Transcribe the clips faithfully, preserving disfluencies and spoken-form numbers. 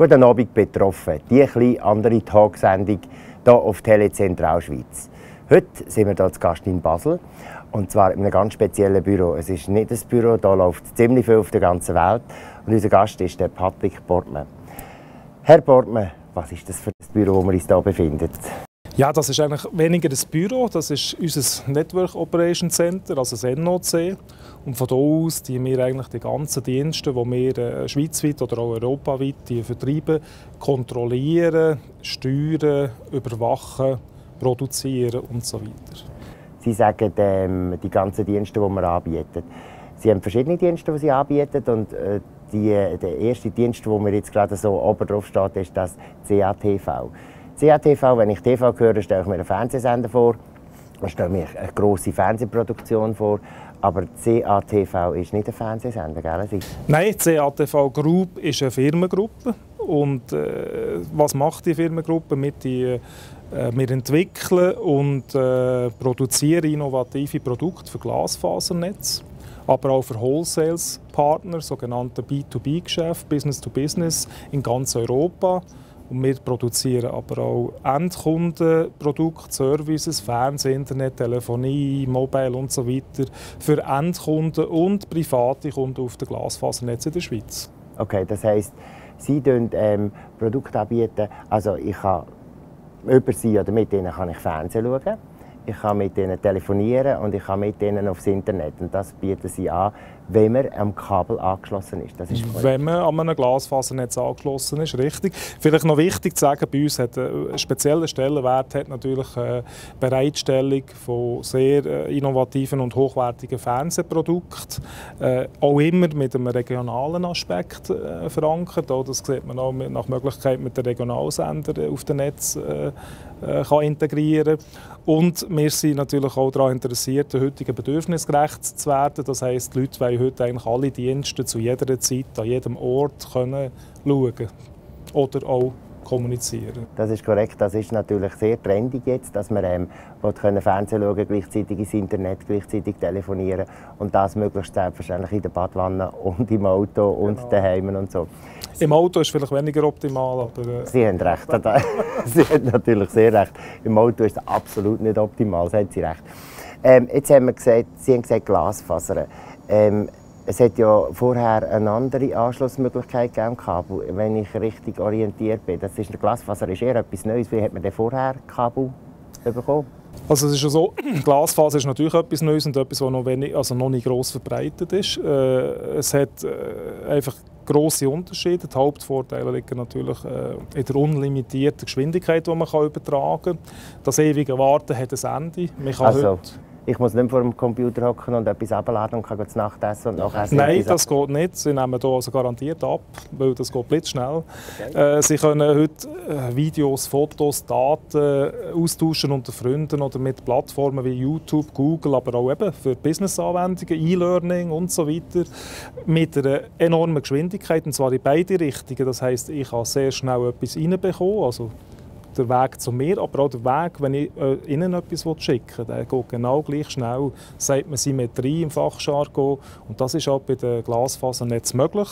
Guten Abend betroffen. Die etwas andere Talksendung hier auf Tele Zentralschweiz. Heute sind wir hier zu Gast in Basel. Und zwar in einem ganz speziellen Büro. Es ist nicht ein Büro, da läuft ziemlich viel auf der ganzen Welt. Und unser Gast ist der Patrick Bortmann. Herr Bortmann, was ist das für ein Büro, wo wir uns hier befinden? Ja, das ist eigentlich weniger ein Büro, das ist unser Network Operation Center, also das N O C. Und von da aus die wir eigentlich die ganzen Dienste, die wir äh, schweizweit oder auch europaweit die vertreiben, kontrollieren, steuern, überwachen, produzieren und so weiter. Sie sagen, ähm, die ganzen Dienste, die wir anbieten. Sie haben verschiedene Dienste, die Sie anbieten. Und äh, die, der erste Dienst, der mir jetzt gerade so oben drauf steht, ist das C A T V. C A T V, wenn ich T V höre, stelle ich mir einen Fernsehsender vor. Ich stelle mir eine grosse Fernsehproduktion vor. Aber C A T V ist nicht ein Fernsehsender, gell? Nein, C A T V Group ist eine Firmengruppe. Und äh, was macht die Firmengruppe? Mit die, äh, wir entwickeln und äh, produzieren innovative Produkte für Glasfasernetz, aber auch für Wholesale-Partner, sogenannte B zwei B Geschäfte, Business to Business in ganz Europa. Und wir produzieren aber auch Endkundenprodukte, Services, Fernsehen, Internet, Telefonie, Mobile und so weiter für Endkunden und private Kunden auf dem Glasfasernetz in der Schweiz. Okay, das heisst, Sie bieten ähm, Produkte anbieten. Also ich kann über Sie oder mit Ihnen kann ich Fernsehen schauen, ich kann mit Ihnen telefonieren und ich kann mit Ihnen aufs Internet. Und das bieten Sie an, wenn man am Kabel angeschlossen ist. Das ist wenn man an einem Glasfasernetz angeschlossen ist, richtig. Vielleicht noch wichtig zu sagen, bei uns hat einen speziellen Stellenwert hat natürlich die Bereitstellung von sehr innovativen und hochwertigen Fernsehprodukten. Äh, auch immer mit einem regionalen Aspekt äh, verankert. Auch das sieht man auch nach Möglichkeit mit den Regionalsendern auf dem Netz äh, äh, kann integrieren. Und wir sind natürlich auch daran interessiert, den heutigen Bedürfnissen gerecht zu werden. Das heisst, die Leute wollen heute eigentlich alle Dienste zu jeder Zeit, an jedem Ort können schauen oder auch kommunizieren. Das ist korrekt. Das ist natürlich sehr trendig jetzt, dass man ähm, Fernsehen schauen, gleichzeitig ins Internet, gleichzeitig telefonieren und das möglichst selbstverständlich in der Badwanne und im Auto und genau. Daheim und so. Im Auto ist vielleicht weniger optimal, aber... Äh Sie haben recht. Sie haben natürlich sehr recht. Im Auto ist es absolut nicht optimal, das haben Sie recht. Ähm, jetzt haben wir gesagt, Sie haben gesagt Glasfaser. Ähm, es hat ja vorher eine andere Anschlussmöglichkeit gegeben, Kabel, wenn ich richtig orientiert bin. Das ist, der Glasfaser ist eher etwas Neues. Wie hat man denn vorher Kabel bekommen? Also es ist ja so, Glasfaser ist natürlich etwas Neues und etwas, das noch, wenig, also noch nicht gross verbreitet ist. Äh, es hat äh, einfach grosse Unterschiede. Die Hauptvorteile liegen natürlich äh, in der unlimitierten Geschwindigkeit, die man kann übertragen kann. Das ewige Warten hat ein Ende. Man kann also. heute Ich muss nicht vor dem Computer hocken und etwas abladen und kann zu Nacht essen und nachher essen. Nein, das geht nicht. Sie nehmen hier also garantiert ab, weil das geht blitzschnell. Okay. Äh, Sie können heute äh, Videos, Fotos, Daten äh, austauschen unter Freunden oder mit Plattformen wie YouTube, Google, aber auch eben für Business-Anwendungen, E-Learning und so weiter, mit einer enormen Geschwindigkeit, und zwar in beide Richtungen. Das heisst, ich kann sehr schnell etwas reinbekommen, also der Weg zu mir, aber auch der Weg, wenn ich äh, Ihnen etwas schicken will, der geht genau gleich schnell, sagt man Symmetrie im Fachjargon. Und das ist auch bei den Glasfasernetzen möglich.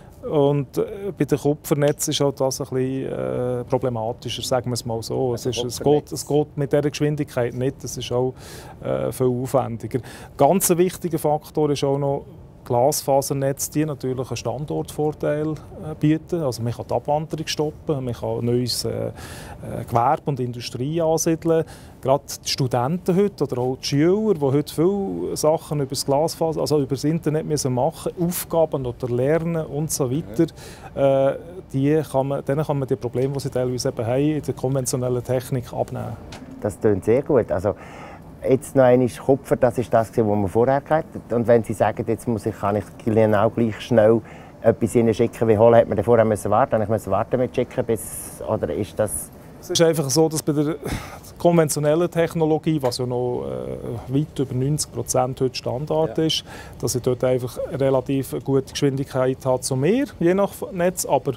Und äh, bei den Kupfernetzen ist auch das ein bisschen äh, problematischer, sagen wir es mal so. Es, ist, es, geht, es geht mit dieser Geschwindigkeit nicht, es ist auch äh, viel aufwendiger. Ganz ein wichtiger Faktor ist auch noch, Glasfasernetze, die natürlich einen Standortvorteil äh, bieten. Also man kann die Abwanderung stoppen, man kann neues äh, Gewerbe und Industrie ansiedeln. Gerade die Studenten heute oder auch die Schüler, die heute viele Sachen über das Glasfaser, also über das Internet müssen machen, Aufgaben oder lernen und so weiter, äh, die kann man, denen kann man die Probleme, die sie teilweise eben haben, in der konventionellen Technik abnehmen. Das klingt sehr gut. Also jetzt noch einmal Kupfer, das ist das, was man vorher hatte. Und wenn Sie sagen, jetzt muss ich, kann ich genau gleich schnell etwas Ihnen schicken, wie hoch hat man vorher müssen warten? Ich musste warten mit schicken, bis, oder ist das? Es ist einfach so, dass bei der konventionellen Technologie, was ja noch äh, weit über neunzig Prozent heute Standard ja. ist, dass ich dort einfach relativ gute Geschwindigkeit habe zu mir, je nach Netz, aber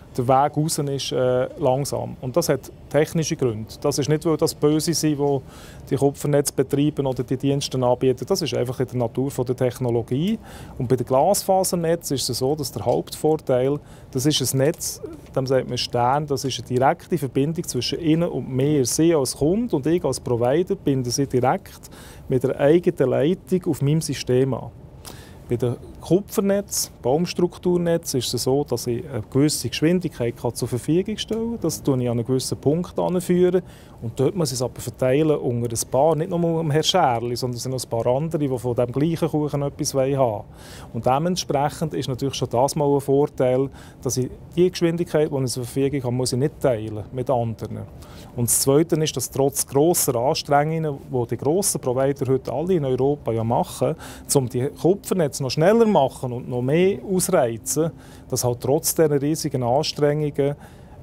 der Weg raus ist äh, langsam. Und das hat technische Gründe. Das ist nicht, weil das Böse sind, die die Kupfernetze betreiben oder die Dienste anbieten. Das ist einfach in der Natur der Technologie. Und bei den Glasfasernetz ist es so, dass der Hauptvorteil, das ist ein Netz, dem sagt man Stern, das ist eine direkte Verbindung zwischen Ihnen und mir. Sie als Kunde und ich als Provider binden Sie direkt mit einer eigenen Leitung auf meinem System an. Bei den Kupfernetz, Baumstrukturnetz ist es so, dass ich eine gewisse Geschwindigkeit zur Verfügung stellen kann. Das führe ich an einen gewissen Punkt anführen. Und dort muss ich es aber verteilen unter ein paar, nicht nur um Herrn Scherli, sondern es sind noch ein paar andere, die von dem gleichen Kuchen etwas haben wollen. Und dementsprechend ist natürlich schon das mal ein Vorteil, dass ich die Geschwindigkeit, die ich zur Verfügung habe, muss ich nicht teilen mit anderen. Und das Zweite ist, dass trotz grosser Anstrengungen, die die grossen Provider heute alle in Europa ja machen, um die Kupfernetze noch schneller zu machen und noch mehr ausreizen, dass halt trotz dieser riesigen Anstrengungen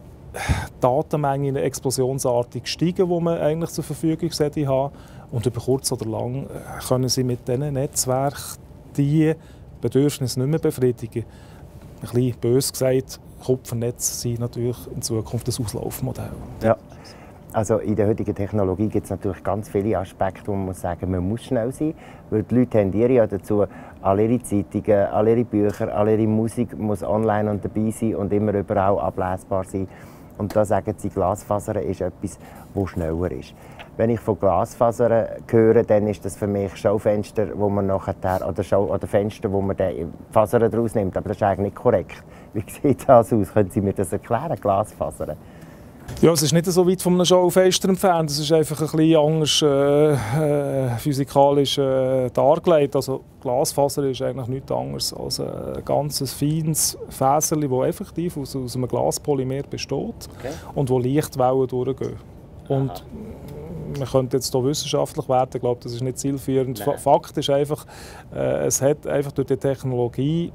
Datenmengen explosionsartig steigen, die man eigentlich zur Verfügung haben. Und über kurz oder lang können sie mit diesen Netzwerken diese Bedürfnisse nicht mehr befriedigen. Ein bisschen bös gesagt, Kupfernetze sind natürlich in Zukunft ein Auslaufmodell. Ja. Also in der heutigen Technologie gibt es natürlich ganz viele Aspekte, wo man muss sagen, man muss schnell sein, weil die Leute tendieren ja dazu, alle ihre Zeitungen, alle ihre Bücher, alle ihre Musik muss online und dabei sein und immer überall ablesbar sein. Und da sagen sie, Glasfasern ist etwas, das schneller ist. Wenn ich von Glasfasern höre, dann ist das für mich Schaufenster, wo man nachher, oder, Schau, oder Fenster, wo man die Fasern daraus nimmt. Aber das ist eigentlich nicht korrekt. Wie sieht das aus? Können Sie mir das erklären, Glasfasern? Ja, es ist nicht so weit von einem Schaufenster entfernt. Es ist einfach ein bisschen anders äh, äh, physikalisch äh, dargelegt. Also Glasfaser ist eigentlich nichts anderes als ein ganz feines Fäserchen, das effektiv aus, aus einem Glaspolymer besteht, okay, und wo Lichtwellen durchgehen. Und aha, man könnte jetzt hier wissenschaftlich werden, ich glaube, das ist nicht zielführend. Nein. Fakt ist einfach, äh, es hat einfach durch die Technologie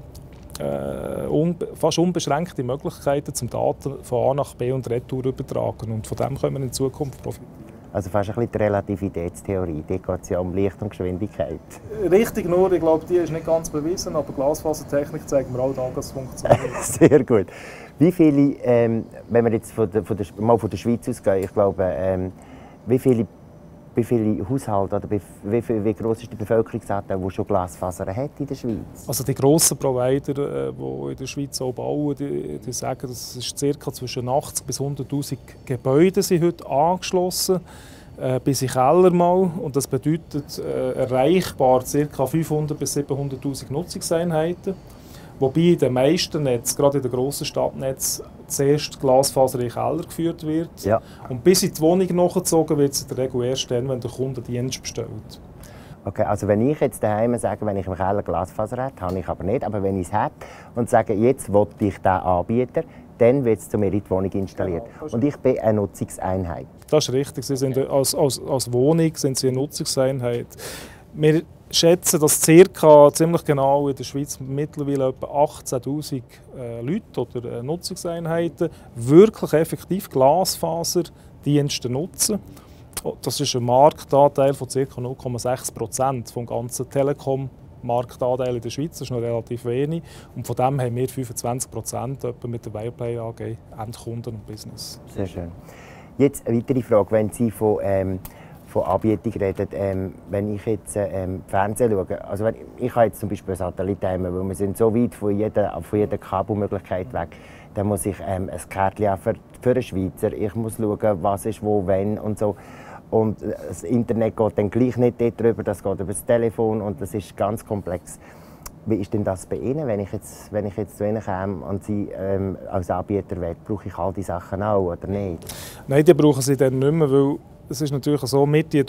Äh, un fast unbeschränkte Möglichkeiten, zum Daten von A nach B und retour übertragen. Und von dem können wir in Zukunft profitieren. Also fast ein bisschen die Relativitätstheorie. Die geht es ja um Licht und Geschwindigkeit. Richtig, nur ich glaube, die ist nicht ganz bewiesen, aber Glasfasertechnik zeigt mir auch, dass es funktioniert. Sehr gut. Wie viele, ähm, wenn wir jetzt von der, von der, mal von der Schweiz ausgehen, ich glaube, ähm, wie viele Wie viele Haushalte oder wie, wie, wie groß ist die Bevölkerungsanteil, die schon Glasfaser hat in der Schweiz? Also die grossen Provider, die in der Schweiz auch bauen, die, die sagen, dass es circa zwischen achtzig bis hunderttausend Gebäude sind heute angeschlossen, äh, bis in Keller mal. Und das bedeutet äh, erreichbar ca. fünfhundert bis siebenhunderttausend Nutzungseinheiten. Wobei in den meisten Netzen, gerade in den grossen Stadtnetzen, zuerst Glasfaser in den Keller geführt wird. Ja. Und bis in die Wohnung nachgezogen wird es in der Regel erst dann, wenn der Kunde Dienst bestellt. Okay, also wenn ich jetzt daheim sage, wenn ich im Keller Glasfaser habe, habe ich aber nicht, aber wenn ich es habe und sage, jetzt will ich diesen Anbieter, dann wird es zu mir in die Wohnung installiert. Genau, und ich bin eine Nutzungseinheit. Das ist richtig. Sie sind als, als, als Wohnung sind Sie eine Nutzungseinheit. Wir schätzen, dass circa ziemlich genau in der Schweiz mittlerweile etwa achtzehntausend äh, Leute oder äh, Nutzungseinheiten wirklich effektiv Glasfaserdienste nutzen. Das ist ein Marktanteil von ca. null Komma sechs Prozent vom ganzen Telekom-Marktanteil in der Schweiz. Das ist noch relativ wenig. Und von dem haben wir fünfundzwanzig Prozent mit der Wildplay A G Endkunden und Business. Sehr schön. Jetzt eine weitere Frage, wenn Sie von ähm von Anbietung reden, ähm, wenn ich jetzt ähm, Fernsehen schaue, also wenn, ich habe jetzt zum Beispiel Satellit heim, weil wir sind so weit von jeder, von jeder Kabelmöglichkeit weg, dann muss ich ähm, ein Kärtchen haben für, für einen Schweizer, ich muss schauen, was ist wo, wenn und so. Und das Internet geht dann gleich nicht darüber, das geht über das Telefon und das ist ganz komplex. Wie ist denn das bei Ihnen, wenn ich jetzt, wenn ich jetzt zu Ihnen komme und Sie ähm, als Anbieter will, brauche ich all diese Sachen auch oder nicht? Nein, die brauchen Sie dann nicht mehr, weil es ist natürlich so, mit hier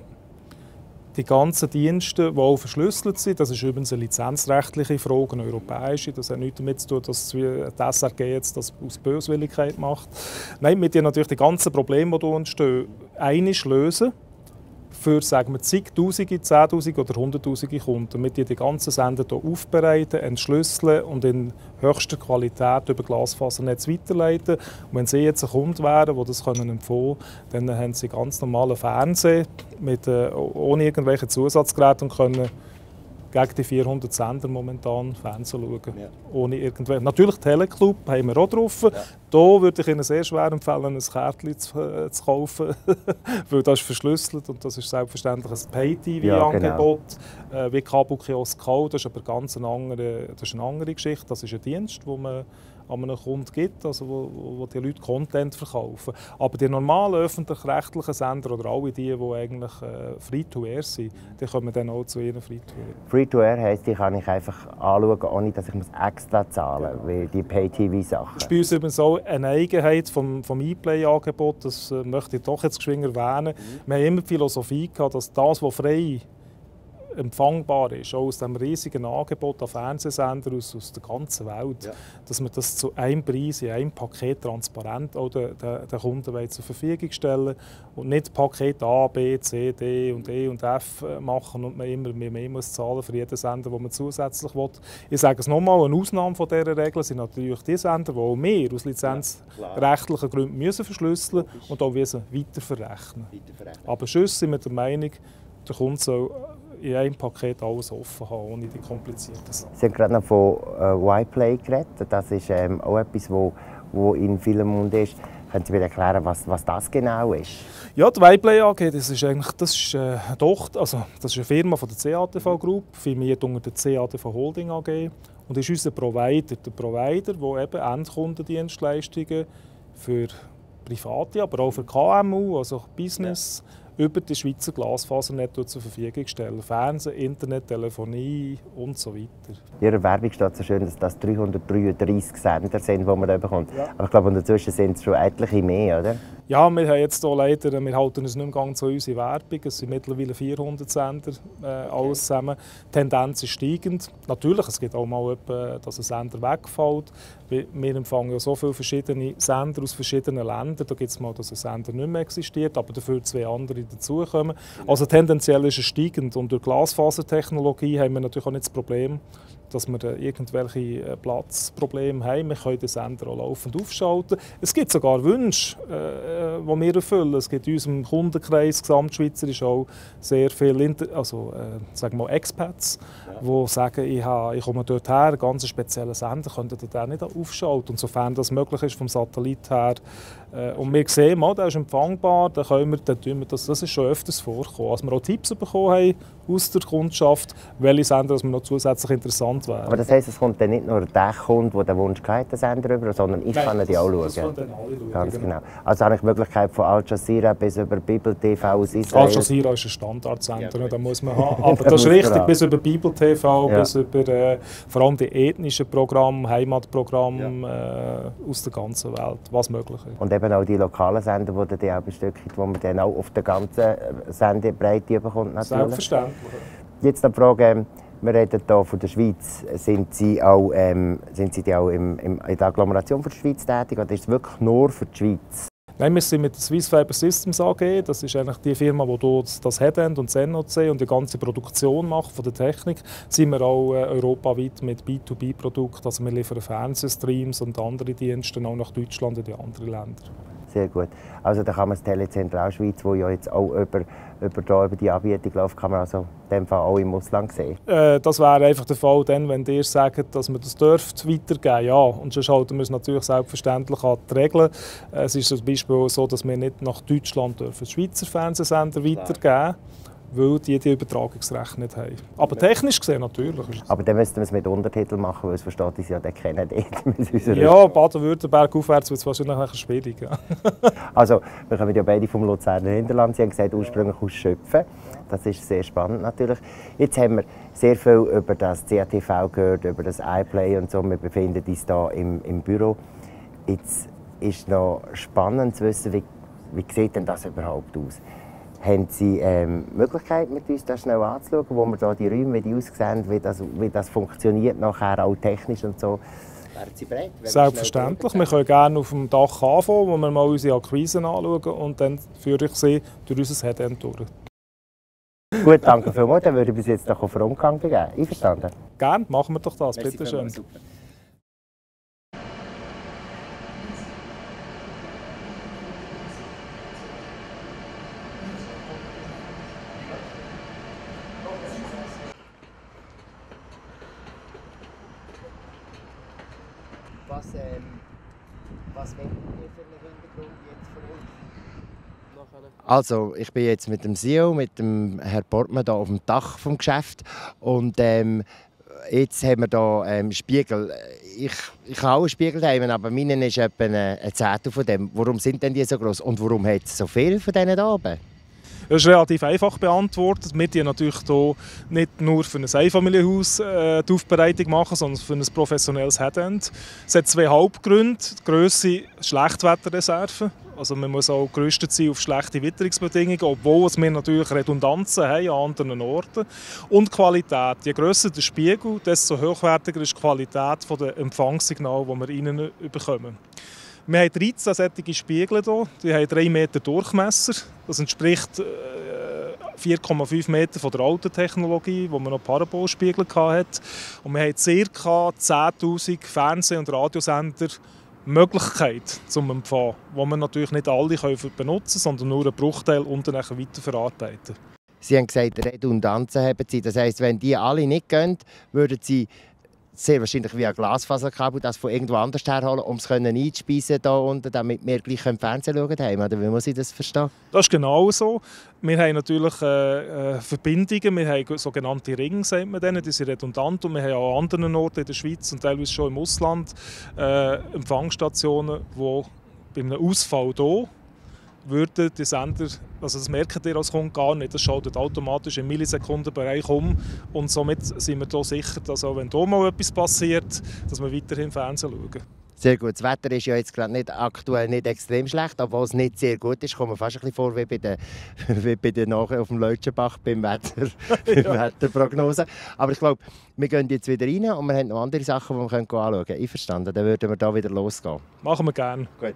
die ganzen Dienste, die auch verschlüsselt sind, das ist übrigens eine lizenzrechtliche Frage, eine europäische, das hat nichts damit zu tun, dass die S R G jetzt das aus Böswilligkeit macht. Nein, mit dir natürlich die ganzen Probleme, die hier entstehen, einig lösen, für sagen wir, zigtausende, zehntausende oder hunderttausende Kunden, mit die die ganzen Sender hier aufbereiten, entschlüsseln und in höchster Qualität über Glasfasernetz weiterleiten. Und wenn Sie jetzt ein Kunde wären, der das empfehlen können, dann haben Sie ganz normalen Fernsehen mit, äh, ohne irgendwelche Zusatzgeräte und können gegen die vierhundert Sender momentan Fernsehen schauen. Ja. Ohne irgendwelche. Natürlich Teleclub haben wir auch drauf. Ja. Da würde ich Ihnen sehr schwer empfehlen, ein Kärtchen zu, äh, zu kaufen, weil das ist verschlüsselt und das ist selbstverständlich ein Pay-T V-Angebot, ja, genau. äh, wie Kabelkiosk auch. Das ist aber ganz eine andere, das ist eine andere Geschichte. Das ist ein Dienst, wo man an einen Kunden gibt, also wo, wo die Leute Content verkaufen. Aber die normalen öffentlich-rechtlichen Sender oder alle die, die eigentlich äh, Free-to-Air sind, die kommen dann auch zu ihren Free-to-Air. Free-to-Air heisst, die kann ich einfach anschauen, ohne dass ich extra zahlen muss, wie die Pay-T V-Sachen. Das ist bei uns übrigens auch eine Eigenheit vom, vom iPlay-Angebot, das äh, möchte ich doch jetzt geschwind erwähnen. Mhm. Wir haben immer die Philosophie gehabt, dass das, was frei empfangbar ist, auch aus diesem riesigen Angebot an Fernsehsendern aus, aus der ganzen Welt, ja, dass wir das zu einem Preis, in einem Paket transparent auch den, den, den Kunden zur Verfügung stellen und nicht Paket A, B, C, D und E und F machen und man immer mehr muss zahlen für jeden Sender, den man zusätzlich will. Ich sage es nochmal, eine Ausnahme von dieser Regel sind natürlich die Sender, die auch wir aus lizenzrechtlichen Gründen müssen verschlüsseln und auch müssen weiterverrechnen. weiterverrechnen. Aber sonst sind wir der Meinung, der Kunde soll in einem Paket alles offen haben, ohne die komplizierten Sachen. Sie haben gerade noch von äh, iPlay geredet. Das ist ähm, auch etwas, wo, wo in vielen Mund ist. Können Sie mir erklären, was, was das genau ist? Ja, die iPlay A G, das ist eigentlich das ist, äh, doch, also, das ist eine Firma von der C A T V Group, firmiert unter der C A T V Holding A G und ist unser Provider. Der Provider, der eben Endkundendienstleistungen für Private, aber auch für K M U, also Business, ja, über die Schweizer Glasfasernetz zur Verfügung stellen. Fernsehen, Internet, Telefonie und so weiter. In Ihrer Werbung steht so schön, dass das dreihundertdreiunddreissig Sender sind, die man da bekommt. Ja. Aber ich glaube, dazwischen sind es schon etliche mehr, oder? Ja, wir haben jetzt hier leider, wir halten uns nicht mehr ganz an unsere Werbung. Es sind mittlerweile vierhundert Sender, äh, alles zusammen. Die Tendenz ist steigend. Natürlich, es gibt auch mal, etwa, dass ein Sender wegfällt. Wir empfangen ja so viele verschiedene Sender aus verschiedenen Ländern. Da gibt es mal, dass ein Sender nicht mehr existiert, aber dafür zwei andere dazukommen. Also tendenziell ist es steigend. Und durch Glasfasertechnologie haben wir natürlich auch nicht das Problem, dass wir irgendwelche Platzprobleme haben. Wir können den Sender auch laufend aufschalten. Es gibt sogar Wünsche, äh, die wir erfüllen. Es gibt in unserem Kundenkreis gesamtschweizerisch auch sehr viele also, äh, sagen wir mal Expats, ja, die sagen, ich, habe, ich komme dort her, einen ganz speziellen Sender, könnt ihr den nicht aufschalten. Und sofern das möglich ist, vom Satellit her. Äh, und wir sehen, mal, der ist empfangbar, dann können wir, dann tun wir das, das ist schon öfters vorgekommen. Als wir auch Tipps bekommen haben aus der Kundschaft, welche Sender dass wir noch zusätzlich interessant wären. Aber das heisst, es kommt dann nicht nur der Kunde, der den Wunsch hat, den Sender über, sondern ich Nein, kann die auch schauen. Das können dann alle schauen. Ganz genau. Also habe ich die Möglichkeit von Al Jazeera bis über Bibel T V aus Israel. Al Jazeera ist ein Standardsender, ja, da muss man haben. Aber das ist richtig, bis über Bibel T V, ja, bis über äh, vor allem die ethnischen Programme, Heimatprogramme, ja, äh, aus der ganzen Welt, was möglich ist. Und eben auch die lokalen Sender, die dann auch bestückt, wo man dann auch auf der ganzen Sendebreite bekommt. Natürlich. Selbstverständlich. Jetzt noch die Frage, wir reden hier von der Schweiz. Sind Sie auch, ähm, sind Sie auch im, im, in der Agglomeration für die Schweiz tätig oder ist es wirklich nur für die Schweiz? Nein, wir sind mit der Swiss Fiber Systems A G. Das ist eigentlich die Firma, die das Headend und das N O C und die ganze Produktion macht von der Technik. Sind wir auch äh, europaweit mit B zwei B Produkten. Also wir liefern Fernsehstreams und andere Dienste auch nach Deutschland und in andere Länder. Sehr gut. Also da kann man das Telezentralschweiz, wo ja jetzt auch über, über, da, über die Anbietung läuft, kann man also in dem Fall auch im Ausland sehen? Äh, das wäre einfach der Fall, dann, wenn ihr sagt, dass man das dürft, weitergeben. Ja, und sonst halten wir es natürlich selbstverständlich an die Regeln. Es ist zum Beispiel so, dass wir nicht nach Deutschland dürfen Schweizer Fernsehsender weitergeben dürfen, weil die die Übertragungsrechte nicht haben. Aber technisch gesehen natürlich. Aber dann müssten wir es mit Untertiteln machen, weil es versteht uns ja, den kennen die. Ja, Baden-Württemberg aufwärts wird es wahrscheinlich schwierig. Ja. Also, wir kommen ja beide vom Luzerner Hinterland. Sie haben gesagt, ursprünglich aus Schöpfen. Das ist sehr spannend natürlich. Jetzt haben wir sehr viel über das C A T V gehört, über das iPlay und so. Wir befinden uns hier im, im Büro. Jetzt ist noch spannend zu wissen, wie, wie sieht denn das überhaupt aus? Haben Sie ähm, die Möglichkeit, mit uns das schnell anzuschauen, wo wir da die Räume, wie die aussehen, wie das, wie das funktioniert, nachher auch technisch und so? Wären Sie bereit? Selbstverständlich. Wir können gerne auf dem Dach anfangen, wo wir mal unsere Akquisen anschauen und dann führe ich sie durch unser Headend durch. Gut, danke vielmals. Dann würde ich bis jetzt noch auf den Umgang begeben. Einverstanden? Gerne, machen wir doch das. Bitte schön. Was, ähm, was wollt ihr für einen Hintergrund jetzt von uns? Also, ich bin jetzt mit dem C E O, mit dem Herrn Portmann hier auf dem Dach des Geschäfts. Und ähm, jetzt haben wir hier ähm, Spiegel. Ich, ich habe auch einen Spiegel daheim, aber meinen ist etwa ein Zehntel von dem. Warum sind denn die so groß? Und warum hat es so viele von denen hier oben? Das ist relativ einfach beantwortet. Wir machen natürlich hier nicht nur für ein Einfamilienhaus äh, die Aufbereitung machen, sondern für ein professionelles Headend. Es hat zwei Hauptgründe. Die Grösse Schlechtwetterreserve. Also man muss auch gerüstet sein auf schlechte Witterungsbedingungen, obwohl wir natürlich Redundanzen haben an anderen Orten. Und Qualität. Je grösser der Spiegel, desto hochwertiger ist die Qualität der Empfangssignale, die wir innen bekommen. Wir haben dreizehn solche Spiegel hier. Die haben drei Meter Durchmesser. Das entspricht vier Komma fünf Meter von der alten Technologie, wo man noch Parabolspiegel hatte. Und wir haben ca. zehntausend Fernseh- und Radiosender Möglichkeit zum Empfangen, die wir natürlich nicht alle benutzen können, sondern nur einen Bruchteil und dann weiterverarbeiten. Sie haben gesagt, Redundanzen haben Sie. Das heisst, wenn die alle nicht gehen, würden Sie sehr wahrscheinlich via Glasfaserkabel das von irgendwo anders herholen, um es einzuspeisen hier unten, damit wir gleich Fernsehen schauen können. Oder wie muss ich das verstehen? Das ist genau so. Wir haben natürlich äh, äh, Verbindungen, wir haben sogenannte Ringe, sagt man denen, die sind redundant. Und wir haben auch an anderen Orten in der Schweiz und teilweise schon im Ausland äh, Empfangsstationen, die bei einem Ausfall hier würden die Sender, also das merkt ihr als Kunde gar nicht, das schaltet automatisch im Millisekundenbereich um und somit sind wir hier sicher, dass auch wenn hier mal etwas passiert, dass wir weiterhin Fernsehen schauen. Sehr gut. Das Wetter ist ja jetzt gerade nicht aktuell nicht extrem schlecht, obwohl es nicht sehr gut ist. Kommt mir fast ein bisschen vor wie bei der, wie bei der nachher auf dem Leutschenbach beim Wetter, ja. Wetterprognose. Aber ich glaube, wir gehen jetzt wieder rein und wir haben noch andere Sachen, die wir anschauen können. Einverstanden? Dann würden wir hier wieder losgehen. Machen wir gerne. Gut.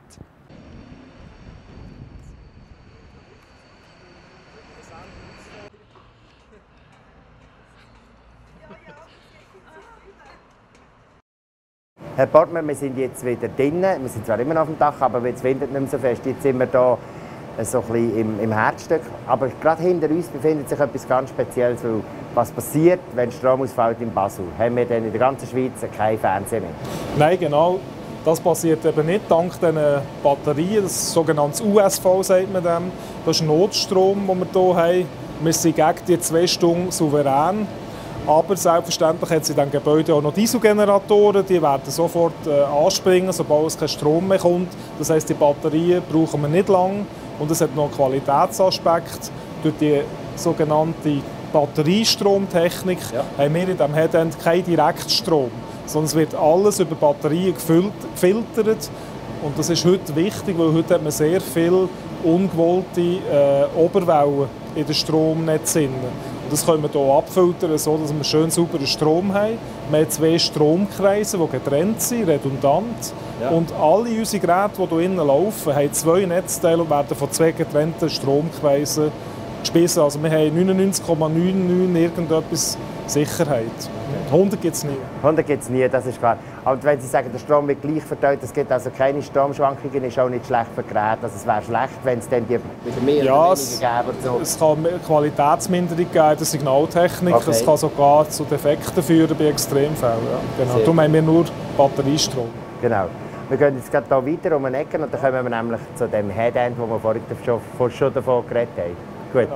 Herr Portmann, wir sind jetzt wieder drinnen. Wir sind zwar immer noch auf dem Dach, aber jetzt windet nicht mehr so fest. Jetzt sind wir hier so ein bisschen im, im Herzstück. Aber gerade hinter uns befindet sich etwas ganz Spezielles. Weil was passiert, wenn Strom ausfällt in Basel? Haben wir dann in der ganzen Schweiz kein Fernsehen mehr? Nein, genau. Das passiert eben nicht dank diesen Batterien. Das sogenannte U S V, sagt man dem. Das ist Notstrom, den wir hier haben. Wir sind gegen die zwei Stunden souverän. Aber selbstverständlich hat es in diesem Gebäude auch noch Dieselgeneratoren. Die werden sofort äh, anspringen, sobald es kein Strom mehr kommt. Das heisst, die Batterien brauchen wir nicht lange. Und es hat noch einen Qualitätsaspekt. Durch die sogenannte Batteriestromtechnik ja. haben wir in diesem Headend keinen Direktstrom. Sondern es wird alles über Batterien gefiltert. Und das ist heute wichtig, weil heute hat man sehr viele ungewollte äh, Oberwellen in den Stromnetzen. Das können wir hier abfiltern, sodass wir schön sauberen Strom haben. Wir haben zwei Stromkreise, die getrennt sind, redundant. Ja. Und alle unsere Geräte, die hier innen laufen, haben zwei Netzteile und werden von zwei getrennten Stromkreisen gespissen. Also wir haben neunundneunzig Komma neunundneunzig irgendetwas Sicherheit. hundert gibt es nie. hundert gibt es nie, das ist klar. Aber wenn Sie sagen, der Strom wird gleich verteilt, es gibt also keine Stromschwankungen, ist auch nicht schlecht für Geräte. Also es wäre schlecht, wenn es dann die wieder mehr ja, oder weniger gäbe. So. Es kann Qualitätsminderung geben in der Signaltechnik. Okay. Es kann sogar zu Defekten führen bei Extremfällen. Ja, genau. Darum haben wir nur Batteriestrom. Genau. Wir gehen jetzt gerade hier weiter um eine Ecke und dann kommen wir nämlich zu dem Headend, wo wir vorhin schon, schon davon geredet haben. Gut. Genau.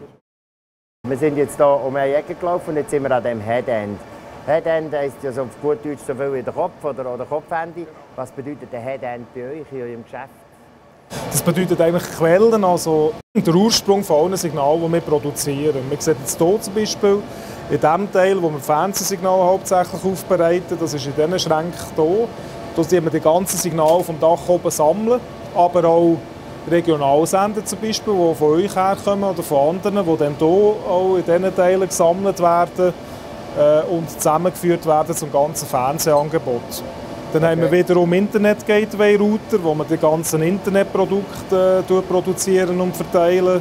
Wir sind jetzt hier um eine Ecke gelaufen und jetzt sind wir an dem Headend. Headend heisst ja so auf gut Deutsch so viel wie der Kopf oder, oder Kopfende. Was bedeutet der Headend bei euch in eurem Geschäft? Das bedeutet eigentlich Quellen, also der Ursprung von allen Signalen, die wir produzieren. Wir sehen jetzt hier zum Beispiel in dem Teil, wo wir Fernsehsignale hauptsächlich aufbereiten, das ist in diesen Schränken hier. Da sehen wir die ganzen Signale vom Dach oben sammeln, aber auch Regionalsender zum Beispiel, die von euch herkommen oder von anderen, die dann hier auch in diesen Teilen gesammelt werden äh, und zusammengeführt werden zum ganzen Fernsehangebot. Dann okay. haben wir wiederum Internet-Gateway-Router, wo wir die ganzen Internetprodukte äh, produzieren und verteilen.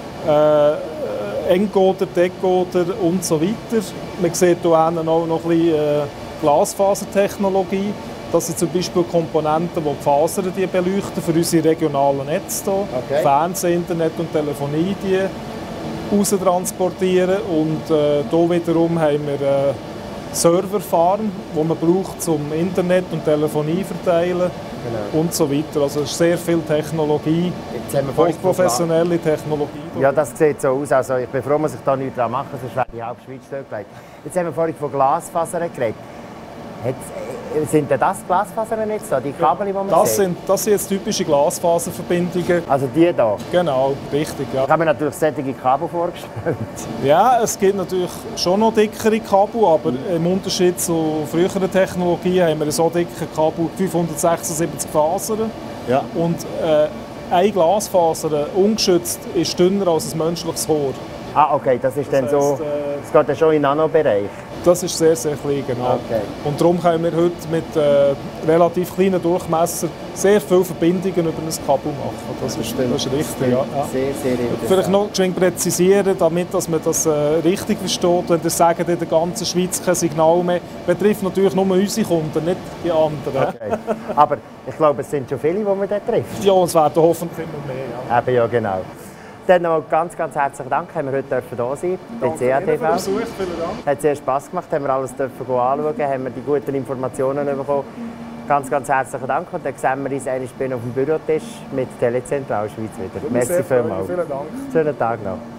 Äh, Encoder, Decoder und so weiter. Man sieht hier auch noch ein bisschen äh, Glasfasertechnologie. Das sind zum Beispiel Komponenten, die die Fasern die beleuchten für unsere regionalen Netze. Okay. Fernsehen, Internet und Telefonie die raus transportieren. Und äh, hier wiederum haben wir äh, Serverfarm, die man braucht, zum Internet und Telefonie verteilen Genau. und so weiter. Also es ist sehr viel Technologie, Jetzt haben wir vorhin hochprofessionelle Technologie. Ja, das sieht so aus. Also ich bin froh, dass ich da nichts dran mache, sonst wäre die halbe Schweiz stillgelegt. Jetzt haben wir vorhin von Glasfasern geredet. Hat, sind denn das Glasfasern jetzt da, die Kabel, die man Das sieht? sind, das sind jetzt typische Glasfaserverbindungen. Also die hier? Genau, richtig. Ja. Ich habe mir natürlich solche Kabel vorgestellt. Ja, es gibt natürlich schon noch dickere Kabel, aber im Unterschied zu früheren Technologien haben wir so dicke Kabel, fünfhundertsechsundsiebzig Fasern. Ja. Und äh, eine Glasfaser, ungeschützt, ist dünner als ein menschliches Ohr. Ah, okay, das ist dann Das so, heisst, äh, es geht dann schon in den Nanobereich. Das ist sehr, sehr klein, genau. Okay. Und darum können wir heute mit äh, relativ kleinen Durchmesser sehr viele Verbindungen über ein Kabel machen. Das ist, das ist richtig, ja. Ja. Sehr, sehr interessant. Vielleicht noch geschwind präzisieren, damit dass man das äh, richtig versteht. Wenn ihr sagt, in der ganzen Schweiz kein Signal mehr, betrifft natürlich nur unsere Kunden, nicht die anderen. Okay. Aber ich glaube, es sind schon viele, die man dort trifft. Ja, es werden hoffentlich immer mehr. Ja. Eben, ja, genau. Dann noch ganz, ganz herzlichen Dank, dass wir heute da sein dürfen bei C A T V. Danke für den Besuch, vielen Dank. Hat sehr Spass gemacht, haben wir alles dürfen anschauen, haben wir die guten Informationen bekommen. Ganz, ganz herzlichen Dank und dann sehen wir uns einmal auf dem Bürotisch mit Telezentral Schweiz wieder. Merci vielmals. Vielen Dank. Schönen Tag noch.